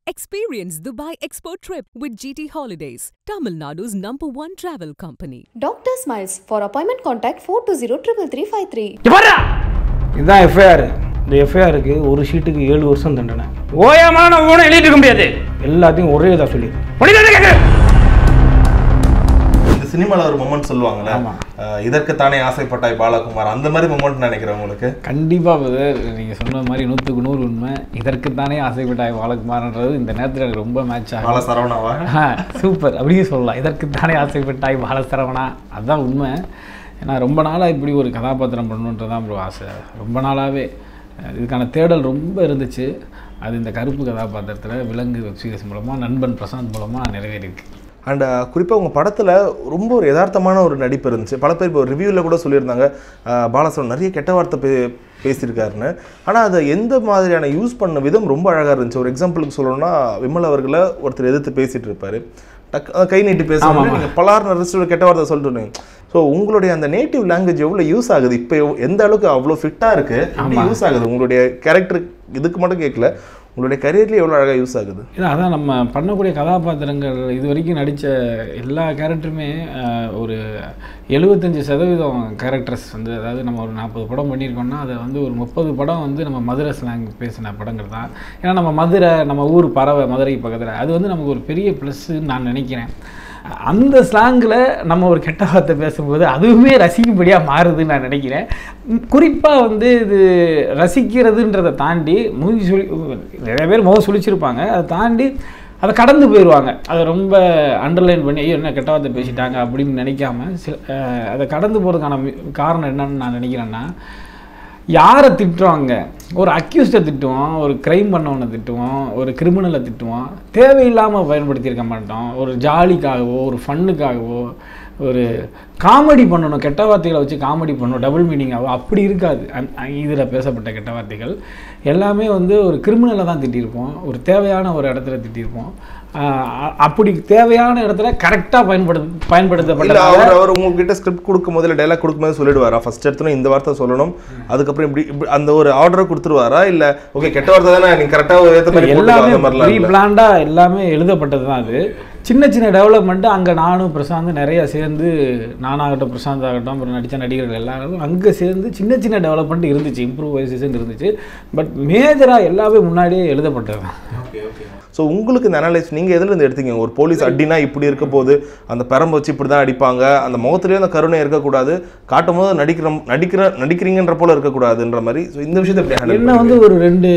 Experience Dubai Expo trip with GT Holidays, Tamil Nadu's #1 travel company. Dr.Smilez. For appointment contact 420-333-353. இதுதான் FIR. இந்த எஃப்ஐஆருக்கு ஒரு ஷீட்டுக்கு 7 வருஷம் தண்டனை. ஓயாம நான் ஓன எழுதிட்டு இருக்க முடியாது. எல்லாத்தையும் ஒரே இதா சொல்லி. இந்த சினிமால ஒரு மொமெண்ட் சொல்லுவாங்கல்ல, இதற்கு தானே ஆசைப்பட்டாய் பாலகுமார், அந்த மாதிரி மொமெண்ட் நினைக்கிறேன் உங்களுக்கு. கண்டிப்பா நீங்க சொன்ன மாதிரி 100க்கு 100 உண்மை. இதற்கு தானே ஆசைப்பட்டாய் பாலகுமார்ன்றது இந்த நேரத்தில் எனக்கு ரொம்ப மேட்ச் ஆகும். பால சரவணாவா? சூப்பர், அப்படியே சொல்லலாம். இதற்கு தானே ஆசைப்பட்டாய் பால சரவணா, அதுதான் உண்மை. ஏன்னா ரொம்ப நாளாக இப்படி ஒரு கதாபாத்திரம் பண்ணணுன்றதான் ஒரு ஆசை. ரொம்ப நாளாகவே இதுக்கான தேடல் ரொம்ப இருந்துச்சு. அது இந்த கருப்பு கதாபாத்திரத்தில் விலங்கு வெப்சீரிஸ் மூலமாக நண்பன் பிரசாந்த் மூலமாக நிறைவேறிருக்கு. அண்ட் குறிப்பாக உங்கள் படத்தில் ரொம்ப ஒரு யதார்த்தமான ஒரு நடிப்பு இருந்துச்சு. பல பேர் இப்போ ரிவ்யூவில் கூட சொல்லியிருந்தாங்க பாலசரவன் நிறைய கெட்ட வார்த்தை பேசியிருக்காருன்னு. ஆனால் அதை எந்த மாதிரியான யூஸ் பண்ண விதம் ரொம்ப அழகாக இருந்துச்சு. ஒரு எக்ஸாம்பிளுக்கு சொல்லணும்னா, விமல் அவர்களை ஒருத்தர் எதிர்த்து பேசிகிட்டு இருப்பார், கை நீட்டி பேசுவாங்க, நீங்கள் பலார் ரெஸ்ட் கெட்ட வார்த்தை சொல்லிட்டு. ஸோ உங்களுடைய அந்த நேட்டிவ் லாங்குவேஜ் எவ்வளோ யூஸ் ஆகுது, இப்போ எந்த அளவுக்கு அவ்வளோ ஃபிட்டாக இருக்குது, எப்படி யூஸ் ஆகுது உங்களுடைய கேரக்டர்? இதுக்கு மட்டும் கேட்கல, உங்களுடைய கரியர்லேயே எவ்வளோ அழகாக யூஸ் ஆகுது. இல்லை, அதான் நம்ம பண்ணக்கூடிய கதாபாத்திரங்கள் இது வரைக்கும் நடித்த எல்லா கேரக்டருமே ஒரு 75% கேரக்டர்ஸ் வந்து, அதாவது நம்ம ஒரு 40 படம் பண்ணியிருக்கோம்னா அதை வந்து ஒரு 30 படம் வந்து நம்ம மதுரை ஸ்லாங் பேசின படங்கள் தான். ஏன்னா நம்ம மதுரை, நம்ம ஊர் பறவை, மதுரைக்கு பக்கத்தில், அது வந்து நமக்கு ஒரு பெரிய ப்ளஸ்ன்னு நான் நினைக்கிறேன். அந்த ஸ்லாங்கில் நம்ம ஒரு கெட்ட வார்த்தை பேசும்போது அதுவுமே ரசிக்கும்படியாக மாறுதுன்னு நான் நினைக்கிறேன். குறிப்பாக வந்து இது ரசிக்கிறதுன்றதை தாண்டி நிறைய பேர் முகம் சுழிச்சிருப்பாங்க, அதை தாண்டி அதை கடந்து போயிடுவாங்க. அதை ரொம்ப அண்டர்லைன் பண்ணி ஐயோ என்ன கெட்ட வார்த்தை பேசிட்டாங்க அப்படின்னு நினைக்காம அதை கடந்து போகிறதுக்கான காரணம் என்னன்னு நான் நினைக்கிறேன்னா, யாரை திட்டுவாங்க, ஒரு அக்யூஸ்டை திட்டுவோம், ஒரு க்ரைம் பண்ணவனை திட்டுவோம், ஒரு கிரிமினலை திட்டுவோம், தேவையில்லாமல் பயன்படுத்தியிருக்க மாட்டோம். ஒரு ஜாலிக்காகவோ ஒரு ஃபன்னுக்காகவோ ஒரு காமெடி பண்ணணும், கெட்ட வார்த்தைகளை வச்சு காமெடி பண்ணணும், டபுள் மீனிங்காகவோ அப்படி இருக்காது. இதில் பேசப்பட்ட கெட்ட வார்த்தைகள் எல்லாமே வந்து ஒரு கிரிமினலை தான் திட்டியிருப்போம், ஒரு தேவையான ஒரு இடத்துல திட்டியிருப்போம். அப்படி தேவையான இடத்துல கரெக்டாக பயன்படுத்தப்பட்ட அவர் உங்ககிட்ட ஸ்கிரிப்ட் கொடுக்கும் போது, இல்லை டைலாக் கொடுக்கும்போது சொல்லிடுவாரா ஃபர்ஸ்ட் எடுத்துணும் இந்த வார்த்தை சொல்லணும், அதுக்கப்புறம் இப்படி அந்த ஒரு ஆர்டரை கொடுத்துருவாரா? இல்லை ஓகே கெட்ட வார்த்தை தானே நீங்கள் கரெக்டாக ஏற்ற மாதிரி எல்லாமே ப்ரீ பிளான்டாக எல்லாமே எழுதப்பட்டது தான். அது சின்ன சின்ன டெவலப்மெண்ட்டு அங்கே நானும் பிரசாந்த் நிறையா சேர்ந்து, நானாகட்டும் பிரசாந்த் ஆகட்டும் அப்புறம் நடித்த நடிகர்கள் எல்லாரும் அங்கே சேர்ந்து சின்ன சின்ன டெவலப்மெண்ட் இருந்துச்சு, இம்ப்ரூவைசேஷன் இருந்துச்சு. பட் மேஜராக எல்லாமே முன்னாடியே எழுதப்பட்டது தான். ஸோ உங்களுக்கு இந்த அனலைஸ் நீங்கள் எதுலேருந்து எடுத்தீங்க? ஒரு போலீஸ் அடினா இப்படி இருக்க போது, அந்த பெரம்பு வச்சு இப்படி தான் அடிப்பாங்க, அந்த முகத்துலேயே அந்த கருணை இருக்கக்கூடாது, காட்டும் போது நடிக்கிறீங்கன்ற போல இருக்கக்கூடாதுன்ற மாதிரி. ஸோ இந்த விஷயத்தை எப்படி என்ன வந்து ஒரு 2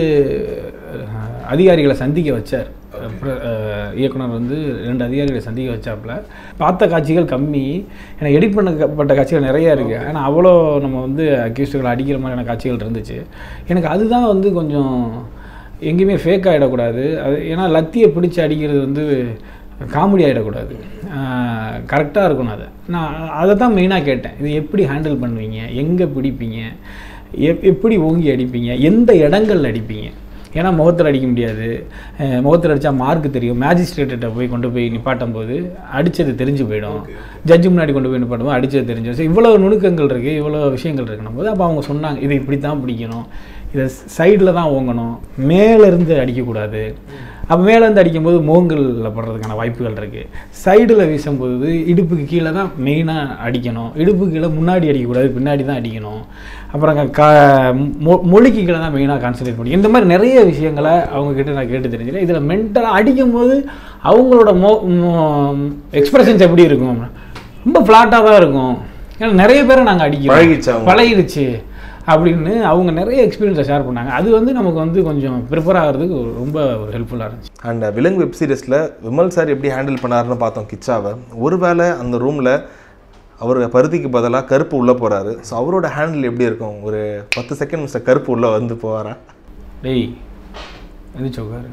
அதிகாரிகளை சந்திக்க வச்சார் இயக்குனர், வந்து 2 அதிகாரிகளை சந்திக்க வச்சாப்புல. பார்த்த காட்சிகள் கம்மி, ஏன்னா எடிட் பண்ணப்பட்ட காட்சிகள் நிறையா இருக்குது. ஆனால் அவ்வளோ நம்ம வந்து அக்யூஸ்டுகளை அடிக்கிற மாதிரியான காட்சிகள் இருந்துச்சு. எனக்கு அதுதான் வந்து கொஞ்சம் எங்கேயுமே ஃபேக் ஆகிடக்கூடாது. அது ஏன்னா லத்தியை பிடிச்சி அடிக்கிறது வந்து காமெடி ஆகிடக்கூடாது, கரெக்டாக இருக்கணும். நான் அதை தான் மெயினாக கேட்டேன். இது எப்படி ஹேண்டில் பண்ணுவீங்க, எங்கே பிடிப்பீங்க, எப்படி ஓங்கி அடிப்பீங்க, எந்த இடங்களில் அடிப்பீங்க? ஏன்னா முகத்தில் அடிக்க முடியாது, முகத்தில் அடித்தா மார்க்கு தெரியும், மேஜிஸ்ட்ரேட்டை கொண்டு போய் நிப்பாட்டும் போது அடித்தது தெரிஞ்சு போயிடும், ஜட்ஜு முன்னாடி கொண்டு போய் நிப்பாட்டும் போது அடித்தது தெரிஞ்சு. ஸோ இவ்வளோ நுணுக்கங்கள் இருக்குது, இவ்வளோ விஷயங்கள் இருக்குன்னும் போது அப்போ அவங்க சொன்னாங்க இதை இப்படி தான் பிடிக்கணும், இதை சைடில் தான் ஓங்கணும், மேலேருந்து அடிக்கக்கூடாது. அப்போ மேலேருந்து அடிக்கும்போது மோங்கலில் படுறதுக்கான வாய்ப்புகள் இருக்குது. சைடில் வீசும்போது இடுப்புக்கு கீழே தான் மெயினாக அடிக்கணும், இடுப்புக்கு கீழே முன்னாடி அடிக்கக்கூடாது, பின்னாடி தான் அடிக்கணும். அப்புறம் மொழிக்கு கீழே தான் மெயினாக கான்சன்ட்ரேட் பண்ணி, இந்த மாதிரி நிறைய விஷயங்களை அவங்கக்கிட்ட நான் கேட்டு தெரிஞ்சுக்கிறேன். இதில் மென்டலாக அடிக்கும்போது அவங்களோட எக்ஸ்பிரஷன்ஸ் எப்படி இருக்கும், ரொம்ப ஃப்ளாட்டாக தான் இருக்கும். ஏன்னா நிறைய பேரை நாங்கள் அடிக்கிறோம், பழகிடுச்சு அப்படின்னு அவங்க நிறைய எக்ஸ்பீரியன்ஸை ஷேர் பண்ணாங்க. அது வந்து நமக்கு வந்து கொஞ்சம் ப்ரிப்பேர் ஆகிறதுக்கு ரொம்ப ஃபுல்லாக இருந்துச்சு. அண்ட் விலங்கு வெப் சீரிஸில் விமல் சார் எப்படி ஹேண்டில் பண்ணாருன்னு பார்த்தோம் கிச்சாவை. ஒருவேளை அந்த ரூமில் அவர் பருத்திக்கு பதிலாக கருப்பு உள்ளே போகிறாரு, ஸோ அவரோட ஹேண்டில் எப்படி இருக்கும்? ஒரு 10 செகண்ட் மிஸ்டர் கருப்பு உள்ளே வந்து போவாரா? டேய் எது சோக்காரு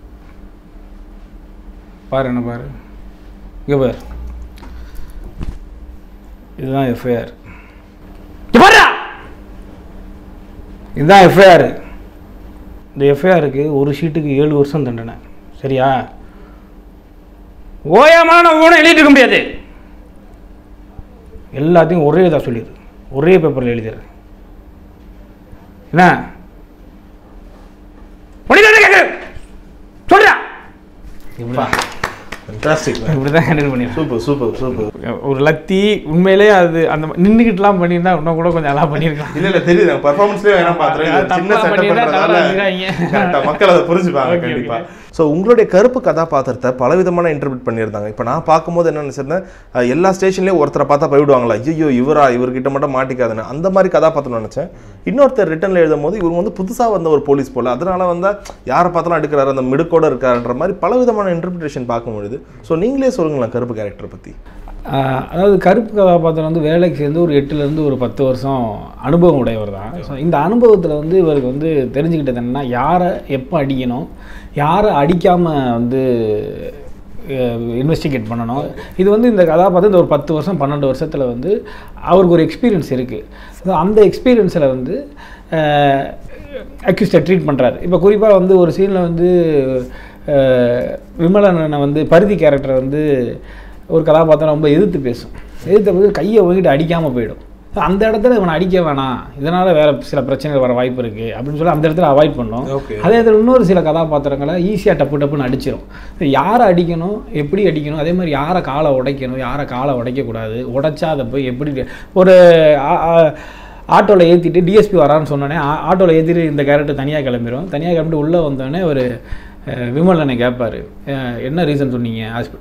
பாரு, என்ன பாரு, இங்கே பாரு, இதுதான் எஃப்ஐஆர், இதுதான் எஃப்ஐஆர். இந்த எஃப்ஐஆருக்கு ஒரு ஷீட்டுக்கு 7 வருஷம் தண்டனை. சரியா? ஓயாம நான் ஓன எழுதிட்டு இருக்க முடியாது, எல்லாத்தையும் ஒரே இதாக சொல்லிடு, ஒரே பேப்பரில் எழுதிடுறேன். என்ன சொல்றா இப்படி தான் ஹேண்டில் பண்ணியிருக்கேன். சூப்பர். ஒரு லத்தி உண்மையிலே அது அந்த நின்றுக்கிட்டுலாம் பண்ணியிருந்தா இன்னும் கூட கொஞ்சம் நல்லா பண்ணியிருக்கலாம். இல்லை தெரியுது பர்ஃபார்மன்ஸ்லேயே வேணா பார்த்துருக்கேன், சின்ன செட்டப் பண்ணுறதால மக்கள் அதை புரிஞ்சுப்பாங்க கண்டிப்பாக. ஸோ உங்களுடைய கருப்பு கதாபாத்திரத்தை பலவிதமான இன்டர்பிரட் பண்ணியிருந்தாங்க. இப்போ நான் பார்க்கும்போது என்ன நினச்சிருந்தேன், எல்லா ஸ்டேஷன்லேயும் ஒருத்தரை பார்த்தா போய்விடுவாங்களா, ஐயோ இவர்கிட்ட மட்டும் மாட்டிக்காதுன்னு, அந்த மாதிரி கதாபாத்திரம் நினச்சேன். இன்னொருத்தர் ரிட்டனில் எழுதும் போது இவங்க வந்து புதுசாக வந்த ஒரு போலீஸ் போல், அதனால வந்தால் யாரை பார்த்தாலும் எடுக்கிறாரு, அந்த மிடுக்கோடு இருக்காருன்ற மாதிரி பலவிதமான இன்டர்பிரிட்டேஷன் பார்க்க முடியுது. ஸோ நீங்களே சொல்லுங்களேன் கருப்பு கேரக்டரை பற்றி. அதாவது கருப்பு கதாபாத்திரம் வந்து வேலைக்கு சேர்ந்து ஒரு 8லேருந்து ஒரு 10 வருஷம் அனுபவம் உடையவர் தான். ஸோ இந்த அனுபவத்தில் வந்து இவருக்கு வந்து தெரிஞ்சுக்கிட்டது என்னென்னா, யாரை எப்போ அடிக்கணும், யாரை அடிக்காமல் வந்து இன்வெஸ்டிகேட் பண்ணணும். இது வந்து இந்த கதாபாத்திரம் இந்த ஒரு 10 வருஷம் 12 வருஷத்தில் வந்து அவருக்கு ஒரு எக்ஸ்பீரியன்ஸ் இருக்குது. ஸோ அந்த எக்ஸ்பீரியன்ஸில் வந்து அக்யூஸ்டை ட்ரீட் பண்ணுறாரு. இப்போ குறிப்பாக வந்து ஒரு சீனில் வந்து விமலனை வந்து பருதி கேரக்டரை வந்து ஒரு கதாபாத்திரம் ரொம்ப எதிர்த்து பேசும். எதிர்த்து போது கையை வாங்கிட்டு அடிக்காமல் போயிடும். ஸோ அந்த இடத்துல இவனை அடிக்க வேணாம், இதனால் வேறு சில பிரச்சனைகள் வர வாய்ப்பு இருக்குது அப்படின்னு சொல்லி அந்த இடத்துல அவாய்ட் பண்ணோம். அதே இடத்துல இன்னொரு சில கதாபாத்திரங்களை ஈஸியாக டப்புன்னு அடிச்சிடும். யாரை அடிக்கணும், எப்படி அடிக்கணும், அதே மாதிரி யாரை காலை உடைக்கணும், யாரை காலை உடைக்கக்கூடாது, உடைச்சா அதை போய் எப்படி ஒரு ஆட்டோவில் ஏற்றிட்டு டிஎஸ்பி வரான்னு சொன்னோன்னே ஆட்டோவில் ஏற்றிட்டு இந்த கேரக்டர் தனியாக கிளம்பிட்டு உள்ளே வந்தோடனே ஒரு விமலனை கேட்பார், என்ன ரீசன் சொன்னீங்க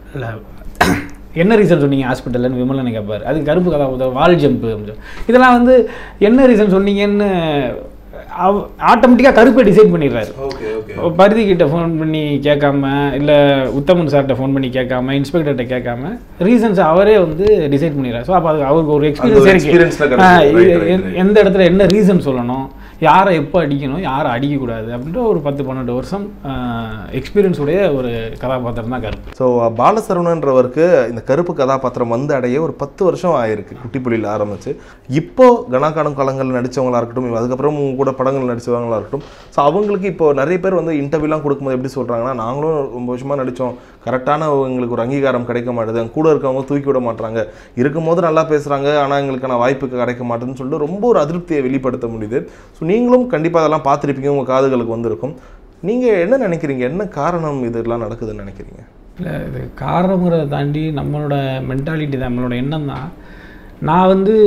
ஹாஸ்பிட்டல்னு விமலனை கேட்பார். அதுக்கு கருப்பு கதாபாத்திரம் வால் ஜம்ப்பு இதெல்லாம் வந்து என்ன ரீசன் சொன்னீங்கன்னு ஆட்டோமேட்டிக்காக கருப்பை டிசைட் பண்ணிடுறாரு. பருதிக்கிட்ட ஃபோன் பண்ணி கேட்காம, இல்லை உத்தமன் சார்கிட்ட ஃபோன் பண்ணி கேட்காம, இன்ஸ்பெக்டர்கிட்ட கேட்காம ரீசன்ஸ் அவரே வந்து டிசைட் பண்ணிடுறாரு. ஸோ அப்போ அது அவருக்கு ஒரு எக்ஸ்பீரியன்ஸ் இருக்குது, எந்த இடத்துல என்ன ரீசன் சொல்லணும், யாரை எப்போ அடிக்கணும், யாரை அடிக்கக்கூடாது அப்படின்ற ஒரு 10-12 வருஷம் எக்ஸ்பீரியன்ஸ் உடைய ஒரு கதாபாத்திரம் தான் கருப்பு. ஸோ பாலசரவணன்றவருக்கு இந்த கருப்பு கதாபாத்திரம் வந்து அடைய ஒரு 10 வருஷம் ஆயிருக்கு, குட்டிப்புலியில் ஆரம்பிச்சு. இப்போ கணக்காணும் காலங்களில் நடித்தவங்களா இருக்கட்டும், அதுக்கப்புறம் உங்க கூட படங்கள் நடித்தவங்களா இருக்கட்டும், ஸோ அவங்களுக்கு இப்போ நிறைய பேர் வந்து இன்டர்வியூலாம் கொடுக்கும்போது எப்படி சொல்கிறாங்கன்னா, நாங்களும் ரொம்ப வருஷமாக நடித்தோம், கரெக்டான எங்களுக்கு ஒரு அங்கீகாரம் கிடைக்க மாட்டேது, கூட இருக்கவங்க தூக்கி விட மாட்டாங்க, இருக்கும்போது நல்லா பேசுகிறாங்க ஆனால் எங்களுக்கான வாய்ப்பு கிடைக்க மாட்டேதுன்னு சொல்லிட்டு ரொம்ப ஒரு அதிருப்தியை வெளிப்படுத்த முடியுது. ஸோ நீங்களும் கண்டிப்பாக அதெல்லாம் பார்த்துருப்பீங்க, உங்கள் காதுகளுக்கு வந்திருக்கும். நீங்கள் என்ன நினைக்கிறீங்க, என்ன காரணம் இதெல்லாம் நடக்குதுன்னு நினைக்கிறீங்க? இல்லை, இது காரணங்கிறத தாண்டி நம்மளோட மென்டாலிட்டி தான், நம்மளோட எண்ணம் தான். நான் வந்து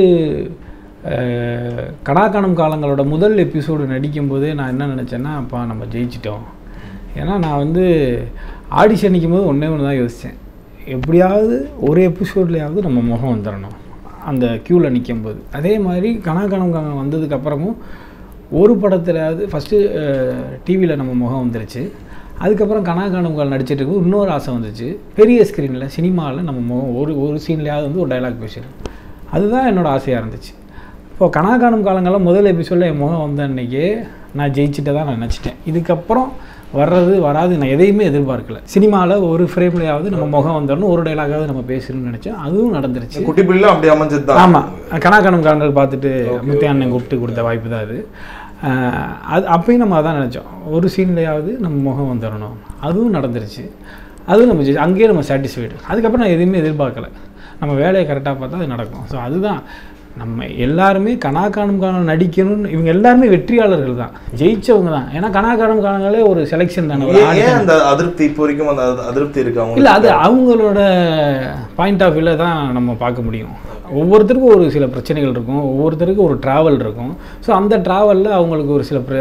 கடாக்கானம் காலங்களோட முதல் எபிசோடு நடிக்கும்போதே நான் என்ன நினச்சேன்னா, அப்பா நம்ம ஜெயிச்சிட்டோம். ஏன்னா நான் வந்து ஆடிஷன் நிற்கும்போது ஒன்று தான் யோசித்தேன், எப்படியாவது ஒரு எபிசோட்லேயாவது நம்ம முகம் வந்துடணும் அந்த க்யூவில் நிற்கும்போது. அதே மாதிரி கணக்கானம் காலம் வந்ததுக்கப்புறமும் ஒரு படத்துலையாவது ஃபஸ்ட்டு டிவியில் நம்ம முகம் வந்துருச்சு. அதுக்கப்புறம் கணக்கானம் காலம் நடிச்சிட்டு இருக்கும் இன்னொரு ஆசை வந்துச்சு, பெரிய ஸ்க்ரீனில் சினிமாவில் நம்ம முகம் ஒரு சீன்லேயாவது வந்து ஒரு டைலாக் பேசணும். அதுதான் என்னோடய ஆசையாக இருந்துச்சு. இப்போது கணக்கானம் காலங்களில் முதல் எபிசோடில் என் முகம் வந்த அன்றைக்கே நான் ஜெயிச்சுட்டு தான் நான் நினச்சிட்டேன். இதுக்கப்புறம் வராது நான் எதையுமே எதிர்பார்க்கல. சினிமாவில் ஒரு ஃப்ரேம்லையாவது நம்ம முகம் வந்துடணும், ஒரு டைலாகாவது நம்ம பேசணும்னு நினச்சேன். அதுவும் நடந்துருச்சு. குட்டிப்புலியில் அப்படி அமைஞ்சது. ஆமாம், கணக்கானம் காலங்கள் பார்த்துட்டு முத்தையாண்ணன் கூப்பிட்டு கொடுத்த வாய்ப்பு தான் அது. அப்பயும் நம்ம அதான் நினச்சோம், ஒரு சீன்லையாவது நம்ம முகம் வந்துடணும். அதுவும் நடந்துருச்சு. அதுவும் நம்ம அங்கேயே நம்ம சாட்டிஸ்ஃபைடு. அதுக்கப்புறம் நான் எதுவுமே எதிர்பார்க்கல, நம்ம வேலையை கரெக்டாக பார்த்தா அது நடக்கும். ஸோ அதுதான் நம்ம எல்லாருமே கணக்கானம் காலம் நடிக்கணும்னு, இவங்க எல்லாருமே வெற்றியாளர்கள் தான், ஜெயிச்சவங்க தான். ஏன்னா கணக்கானம் காலங்களே ஒரு செலெக்ஷன் தானே. அந்த அதிருப்தி இப்போ வரைக்கும் அந்த அதிருப்தி இருக்கு அவங்க இல்லை, அது அவங்களோட பாயிண்ட் ஆஃப் வியூவில் தான் நம்ம பார்க்க முடியும். ஒவ்வொருத்தருக்கும் ஒரு சில பிரச்சனைகள் இருக்கும், ஒவ்வொருத்தருக்கும் ஒரு ட்ராவல் இருக்கும். ஸோ அந்த ட்ராவலில் அவங்களுக்கு ஒரு சில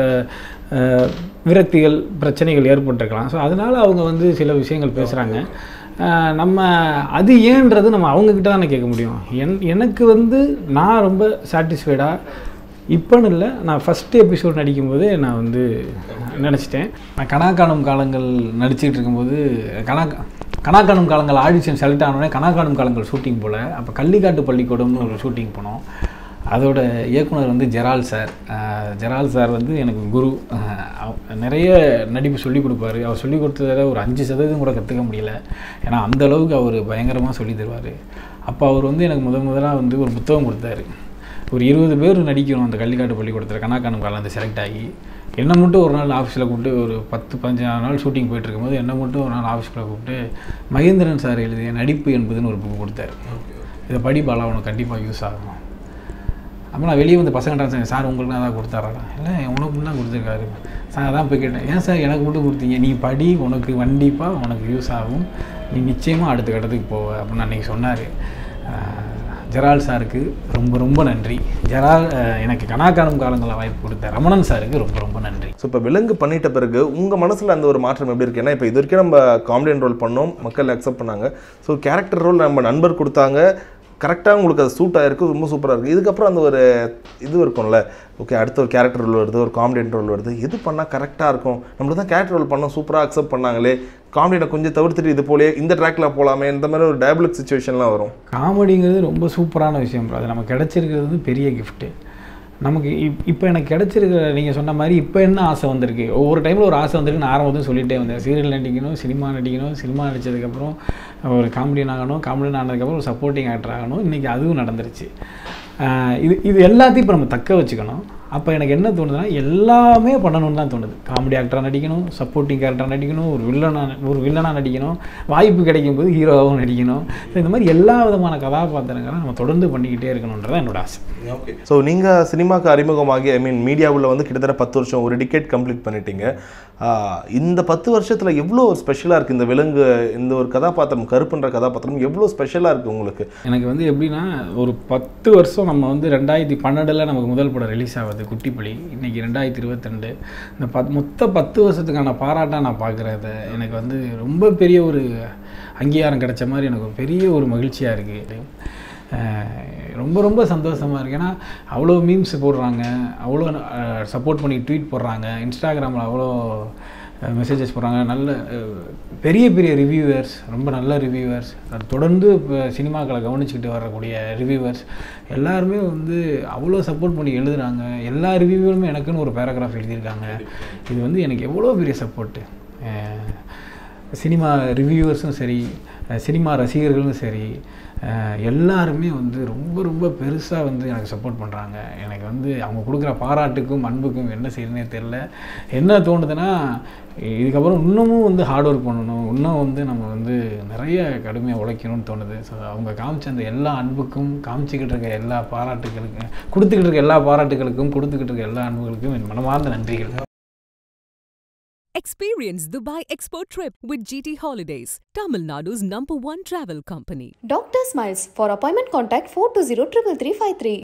விரக்திகள் பிரச்சனைகள் ஏற்பட்டிருக்கலாம். ஸோ அதனால் அவங்க வந்து சில விஷயங்கள் பேசுகிறாங்க. நம்ம அது ஏன்றது நம்ம அவங்கக்கிட்ட தானே கேட்க முடியும். எனக்கு வந்து நான் ரொம்ப சாட்டிஸ்ஃபைடாக இப்போன்னு இல்லை, நான் ஃபஸ்ட்டு எபிசோட் நடிக்கும்போதே நான் வந்து நினச்சிட்டேன். நான் கணக்கானம் காலங்கள் நடிச்சிட்டு இருக்கும்போது கணக்கானம் காலங்கள் ஆடிஷன் செலக்ட் ஆனோடனே கணக்கானம் காலங்கள் ஷூட்டிங் போல். அப்போ கள்ளிக்காட்டு பள்ளிக்கூடம்னு ஒரு ஷூட்டிங் போனோம். அதோட இயக்குனர் வந்து ஜெரால் சார் வந்து எனக்கு குரு. நிறைய நடிப்பு சொல்லிக் கொடுப்பார். அவர் சொல்லிக் கொடுத்ததில் ஒரு 5% கூட கற்றுக்க முடியல. ஏன்னா அந்தளவுக்கு அவர் பயங்கரமாக சொல்லி தருவார். அப்போ அவர் வந்து எனக்கு முதலாக வந்து ஒரு புத்தகம் கொடுத்தாரு. ஒரு 20 பேர் நடிக்கணும் அந்த கள்ளிக்காட்டு பள்ளிக்கூடத்தில் கணக்கானம் காலம் வந்து செலக்ட் ஆகி. என்னை மட்டும் ஒரு நாள் ஆஃபீஸில் கூப்பிட்டு ஒரு 10-15 நாள் ஷூட்டிங் போயிட்டுருக்கும்போது என்னை மட்டும் ஒரு நாள் ஆஃபீஸில் கூப்பிட்டு மகேந்திரன் சார் எழுதிய நடிப்பு என்பதுன்னு ஒரு புக்கு கொடுத்தாரு. இதை படி பாலா, உனக்கு கண்டிப்பாக யூஸ் ஆகும். அப்போ நான் வெளியே வந்து பசங்கள்ட்ட சார் உங்களுக்கு தான் கொடுத்தாரா? இல்லை, உனக்கு தான் கொடுத்துருக்காரு. சார் அதான் போய் கேட்டேன், ஏன் சார் எனக்கு மட்டும் கொடுத்தீங்க, நீ படி, உனக்கு கண்டிப்பாக உனக்கு யூஸ் ஆகும், நீ நிச்சயமாக அடுத்த கட்டத்துக்கு போவ அப்படின்னு அன்றைக்கி சொன்னார். ஜெரால் சாருக்கு ரொம்ப ரொம்ப நன்றி. ஜெரால் எனக்கு கனாக்காலம் காலங்களில் வாய்ப்பு கொடுத்த ரமணன் சாருக்கு ரொம்ப ரொம்ப நன்றி. ஸோ இப்போ விலங்கு பண்ணிட்ட பிறகு உங்கள் மனசில் அந்த ஒரு மாற்றம் எப்படி இருக்குது? ஏன்னா இப்போ இது வரைக்கும் நம்ம காமெடியன் ரோல் பண்ணோம், மக்கள் அக்செப்ட் பண்ணாங்க. ஸோ கேரக்டர் ரோல் நம்ம நண்பர் கொடுத்தாங்க, கரெக்டாக உங்களுக்கு அது சூட் ஆகிருக்கு, ரொம்ப சூப்பராக இருக்குது. இதுக்கப்புறம் அந்த ஒரு இது இருக்கும்ல, ஓகே அடுத்த ஒரு கேரக்டர் ரோல் வருது, ஒரு காமெடியன் ரோல் வருது, எது பண்ணால் கரெக்டாக இருக்கும், நம்மளுக்கு தான் கேரக்டர் ரோல் பண்ணோம், சூப்பராக அக்செப்ட் பண்ணாங்களே, காமெடியை கொஞ்சம் தவிர்த்துட்டு இது போலே இந்த ட்ராக்கில் போகலாமே, இந்த மாதிரி ஒரு டயபலிக் சுச்சுவேஷன்லாம் வரும். காமெடிங்கிறது ரொம்ப சூப்பரான விஷயம், அது நமக்கு கிடச்சிருக்கிறது பெரிய கிஃப்ட்டு. நமக்கு இப்போ எனக்கு கிடச்சிருக்கிற நீங்கள் சொன்ன மாதிரி இப்போ என்ன ஆசை வந்திருக்கு, ஒவ்வொரு டைமில் ஒரு ஆசை வந்திருக்கு. நான் ஆரம்பத்தும் சொல்லிகிட்டே வந்தேன், சீரியல் நடிக்கணும், சினிமா நடிக்கணும், சினிமா நடித்ததுக்கப்புறம் ஒரு காமெடியன் ஆகணும், காமெடியன் ஆனதுக்கப்புறம் ஒரு சப்போர்ட்டிங் ஆக்டர் ஆகணும். இன்றைக்கி அதுவும் நடந்துருச்சு. இது எல்லாத்தையும் இப்போ நம்ம தக்க வச்சுக்கணும். அப்போ எனக்கு என்ன தோணுதுன்னா, எல்லாமே பண்ணணும்னு தான் தோணுது. காமெடி ஆக்டராக நடிக்கணும், சப்போர்ட்டிங் கேரக்டராக நடிக்கணும், ஒரு வில்லனாக நடிக்கணும், வாய்ப்பு கிடைக்கும் போது ஹீரோவாகவும் நடிக்கணும். இந்த மாதிரி எல்லா விதமான கதாபாத்திரங்களை நம்ம தொடர்ந்து பண்ணிக்கிட்டே இருக்கணுன்றதான் என்னோட ஆசை. ஓகே. ஸோ நீங்கள் சினிமாவுக்கு அறிமுகமாகி மீடியாவில் வந்து கிட்டத்தட்ட 10 வருஷம், ஒரு டிக்கெட் கம்ப்ளீட் பண்ணிட்டீங்க. இந்த 10 வருஷத்தில் எவ்வளோ ஸ்பெஷலாக இருக்குது இந்த விலங்கு, இந்த ஒரு கதாபாத்திரம், கருப்புன்ற கதாபாத்திரம் எவ்வளோ ஸ்பெஷலாக இருக்குது உங்களுக்கு? எனக்கு வந்து எப்படின்னா, ஒரு 10 வருஷம் நம்ம வந்து 2012 நமக்கு முதல் படம் ரிலீஸ் ஆகுது குட்டிப்புலி, இன்றைக்கி 2022. இந்த மொத்த 10 வருஷத்துக்கான பாராட்டாக நான் பார்க்குறது எனக்கு வந்து ரொம்ப பெரிய ஒரு அங்கீகாரம் கிடைச்ச மாதிரி எனக்கு பெரிய ஒரு மகிழ்ச்சியாக இருக்குது. ரொம்ப ரொம்ப சந்தோஷமாக இருக்குது. ஏன்னா அவ்வளோ மீம்ஸ் போடுறாங்க, அவ்வளோ சப்போர்ட் பண்ணி ட்வீட் போடுறாங்க, இன்ஸ்டாகிராமில் அவ்வளோ மெசேஜஸ் போடுறாங்க, நல்ல பெரிய பெரிய ரிவ்யூவர்ஸ், ரொம்ப நல்ல ரிவ்யூவர்ஸ், அது தொடர்ந்து இப்போ சினிமாக்களை கவனிச்சுக்கிட்டு வரக்கூடிய ரிவ்யூவர்ஸ் எல்லாருமே வந்து அவ்வளோ சப்போர்ட் பண்ணி எழுதுகிறாங்க. எல்லா ரிவ்யூவருமே எனக்குன்னு ஒரு பேராகிராஃப் எழுதியிருக்காங்க. இது வந்து எனக்கு எவ்வளோ பெரிய சப்போர்ட்டு. சினிமா ரிவ்யூவர்ஸும் சரி, சினிமா ரசிகர்களும் சரி, எல்லாருமே வந்து ரொம்ப ரொம்ப பெருசாக வந்து எனக்கு சப்போர்ட் பண்ணுறாங்க. எனக்கு வந்து அவங்க கொடுக்குற பாராட்டுக்கும் அன்புக்கும் என்ன செய்யணுன்னே தெரில. என்ன தோணுதுன்னா, இதுக்கப்புறம் இன்னமும் வந்து ஹார்ட் ஒர்க் பண்ணணும், இன்னும் வந்து நம்ம வந்து நிறைய கடுமையாக உழைக்கணும்னு தோணுது. ஸோ அவங்க காமிச்ச அந்த எல்லா அன்புக்கும், காமிச்சிக்கிட்டு இருக்க எல்லா பாராட்டுகளுக்கும், கொடுத்துக்கிட்டு இருக்க எல்லா பாராட்டுகளுக்கும், கொடுத்துக்கிட்டு இருக்க எல்லா அன்புகளுக்கும் என் மனமார்ந்த நன்றிகள். Experience Dubai Expo Trip with GT Holidays, Tamil Nadu's #1 travel company. Dr. Smiles. For appointment contact 420 33353.